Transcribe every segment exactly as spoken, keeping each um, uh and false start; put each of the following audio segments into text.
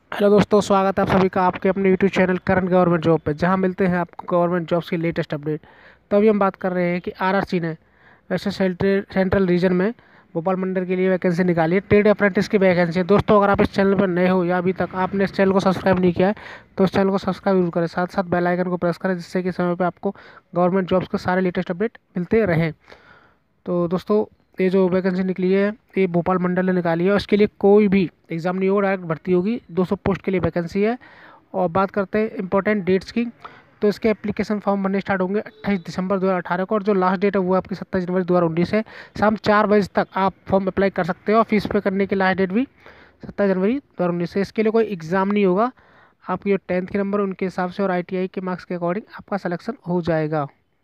Hello दोस्तों, स्वागत है आप सभी का आपके अपने YouTube channel current government job पे, जहां मिलते हैं आपको गवर्नमेंट जॉब्स की लेटेस्ट अपडेट। तो अभी हम बात कर रहे हैं कि आरआरसी ने वैसे सेंट्रल सेंट्रल रीजन में भोपाल मंडल के लिए वैकेंसी निकाली है। ट्रेड अप्रेंटिस की वैकेंसी है। दोस्तों, अगर आप इस चैनल पर नए हो या अभी तक आपने इस चैनल को सब्सक्राइब नहीं किया है तो इस चैनल को सब्सक्राइब जरूर करें, साथ साथ बेल आइकन को प्रेस करें, जिससे कि समय पर आपको गवर्नमेंट जॉब्स के सारे लेटेस्ट अपडेट मिलते रहें। तो दोस्तों, ये जो वैकेंसी निकली है ये भोपाल मंडल ने निकाली है और इसके लिए कोई भी एग्ज़ाम नहीं होगा, डायरेक्ट भर्ती होगी। दो सौ पोस्ट के लिए वैकेंसी है। और बात करते हैं इंपॉर्टेंट डेट्स की, तो इसके एप्लीकेशन फॉर्म बनने स्टार्ट होंगे अट्ठाईस दिसंबर दो हज़ार अठारह को, और जो लास्ट डेट है वो आपकी सत्ताईस जनवरी दो हज़ार उन्नीस है। शाम चार बजे तक आप फॉर्म अप्लाई कर सकते हो और फीस पे करने की लास्ट डेट भी सत्ताईस जनवरी दो हज़ार उन्नीस है। इसके लिए कोई एग्ज़ाम नहीं होगा। आपके जो टेंथ के नंबर उनके हिसाब से और आई टी आई के मार्क्स के अकॉर्डिंग आपका सिलेक्शन हो जाएगा।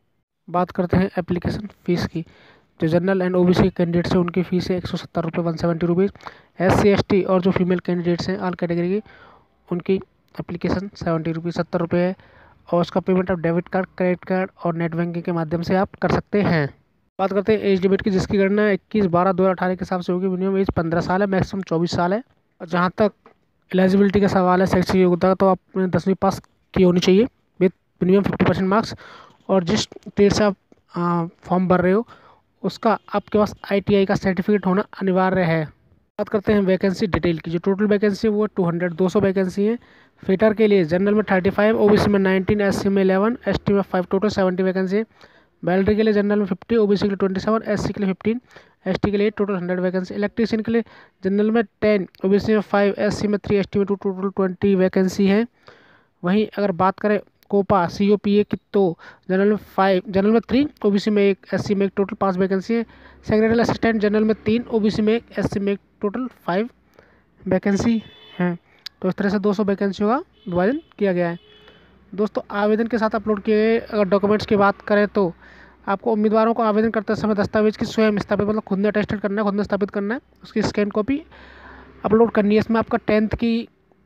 बात करते हैं एप्लीकेशन फ़ीस की। जो जनरल एंड ओबीसी कैंडिडेट्स हैं उनकी फ़ीस है एक सौ सत्तर रुपये one seventy rupees. S C S T और जो फीमेल कैंडिडेट्स हैं ऑल कैटेगरी की, उनकी एप्लीकेशन सेवेंटी रुपीज़ सत्तर रुपये है। और उसका पेमेंट आप डेबिट कार्ड, क्रेडिट कार्ड और नेट बैंकिंग के माध्यम से आप कर सकते हैं। बात करते हैं एज लिमिट की, जिसकी गणना इक्कीस बारह दो हज़ार अठारह के हिसाब से होगी। मिनिमम एज पंद्रह साल है, मैक्सिमम चौबीस साल है। और जहाँ तक एलिजिबिलिटी का सवाल है, शैक्षिक योग्यता का, तो आपने दसवीं पास की होनी चाहिए with minimum fifty percent marks. और जिस ट्रेड से आप फॉर्म भर रहे हो उसका आपके पास आई टी आई का सर्टिफिकेट होना अनिवार्य है। बात करते हैं वैकेंसी डिटेल की। जो टोटल वैकेंसी है वो टू हंड्रेड दो सौ वैकेंसी है। फिटर के लिए जनरल में थर्टी फाइव, ओबीसी में नाइनटीन, एससी में इलेवन, एसटी में फाइव, टोटल सेवेंटी वैकेंसी है। बैलरी के लिए जनरल में फिफ्टी, ओबीसी के लिए ट्वेंटी सेवन, एससी के लिए फिफ्टीन, एसटी के लिए टोटल हंड्रेड वैकेंसी। इलेक्ट्रीशियन के लिए जनरल में टेन, ओबीसी में फाइव, एससी में थ्री, एसटी में टू, टोटल ट्वेंटी वैकेंसी है। वहीं अगर बात करें Copa C O P A की, तो जनरल में फाइव, जनरल में थ्री, ओबीसी में एक, एससी में एक, टोटल पाँच वैकेंसी है। सेक्रेटरी असिस्टेंट जनरल में तीन, ओबीसी में एक, एससी में एक, टोटल फाइव वैकेंसी हैं। तो इस तरह से दो सौ वैकेंसियों का विभाजन किया गया है। दोस्तों, आवेदन के साथ अपलोड किए गए अगर डॉक्यूमेंट्स की बात करें तो आपको उम्मीदवारों को आवेदन करते समय दस्तावेज की स्वयं स्थापित, मतलब खुद ने अटेस्टेड करना है, खुद ने स्थापित करना है, उसकी स्कैन कॉपी अपलोड करनी है। इसमें आपका टेंथ की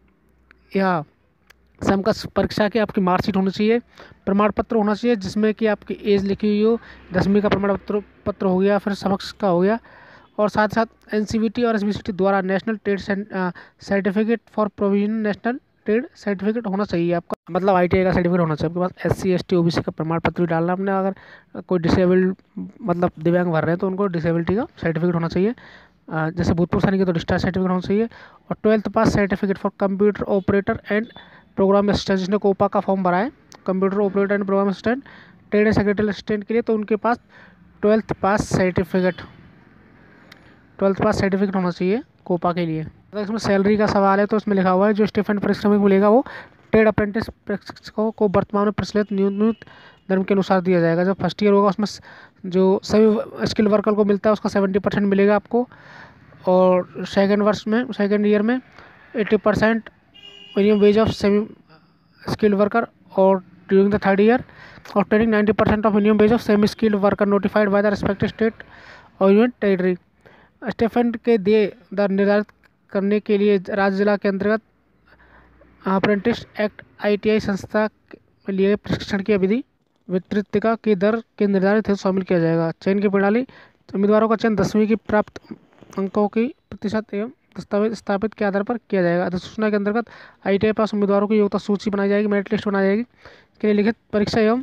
या समकक्ष परीक्षा की आपकी मार्कशीट होनी चाहिए, प्रमाण पत्र होना चाहिए जिसमें कि आपकी एज लिखी हुई हो, दसवीं का प्रमाण पत्र पत्र हो गया, फिर समकक्ष का हो गया। और साथ साथ एन सी वी टी और एस बी सी टी द्वारा national trade certificate for provision national trade certificate होना चाहिए आपका, मतलब आई टी आई का सर्टिफिकेट होना चाहिए आपके पास। S C S T O B C का प्रमाण पत्र भी डालना आपने। अगर कोई डिसेबल्ड मतलब दिव्यांग भर रहे हैं तो उनको डिसेबिलिटी का सर्टिफिकेट होना चाहिए। अ, जैसे भूतपूर्व सैनिक है तो डिस्चार्ज सर्टिफिकेट होना चाहिए। और twelfth pass certificate for computer operator and program assistant, जिसने कोपा का फॉर्म भरा है, computer operator and program assistant, trade and secretary assistant के लिए, तो उनके पास twelfth pass certificate twelfth pass certificate होना चाहिए कोपा के लिए। अगर इसमें सैलरी का सवाल है तो इसमें लिखा हुआ है जो स्टीफन परिश्रमिक मिलेगा वो ट्रेड अप्रेंटिस प्रशिक्षकों को वर्तमान में प्रचलित न्यूनतम दर के अनुसार दिया जाएगा। जब फर्स्ट ईयर होगा उसमें जो सभी स्किल वर्कर को मिलता है उसका सेवेंटी परसेंट मिलेगा आपको। और सेकेंड वर्ष में, सेकेंड ईयर में eighty percent minimum wage of semi skilled worker, और ड्यूरिंग द थर्ड ईयर और training ninety percent of minimum wage of semi skilled worker notified by the respective state और union territory. Stipend के दिए दर निर्धारित करने के लिए राज्य जिला के अंतर्गत apprentice act I T I संस्था के लिए प्रशिक्षण की अवधि वितरितिका की दर के निर्धारित हेतु शामिल किया जाएगा। चयन की प्रणाली, उम्मीदवारों का चयन दसवीं की प्राप्त अंकों की प्रतिशत एवं दस्तावेज स्थापित के आधार पर किया जाएगा। अधिसूचना के अंतर्गत आई टी आई पास उम्मीदवारों की योग्यता सूची बनाई जाएगी, मेरिट लिस्ट बनाई जाएगी। इसके लिए लिखित परीक्षा एवं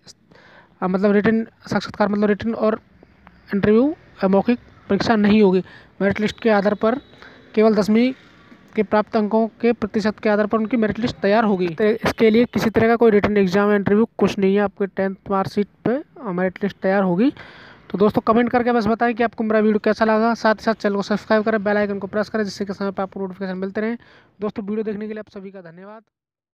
मतलब रिटन साक्षात्कार, मतलब रिटन और इंटरव्यू मौखिक परीक्षा नहीं होगी। मेरिट लिस्ट के आधार पर केवल दसवीं के प्राप्त अंकों के प्रतिशत के आधार पर उनकी मेरिट लिस्ट तैयार होगी। इसके लिए किसी तरह का कोई रिटन एग्जाम या इंटरव्यू कुछ नहीं है, आपके टेंथ मार्कशीट पे मेरिट लिस्ट तैयार होगी। तो दोस्तों, कमेंट करके बस बताएं कि आपको मेरा वीडियो कैसा लगा। साथ ही साथ चैनल को सब्सक्राइब करें, बेल आइकन को प्रेस करें, जिससे कि समय पर आपको नोटिफिकेशन मिलते रहें। दोस्तों, वीडियो देखने के लिए आप सभी का धन्यवाद।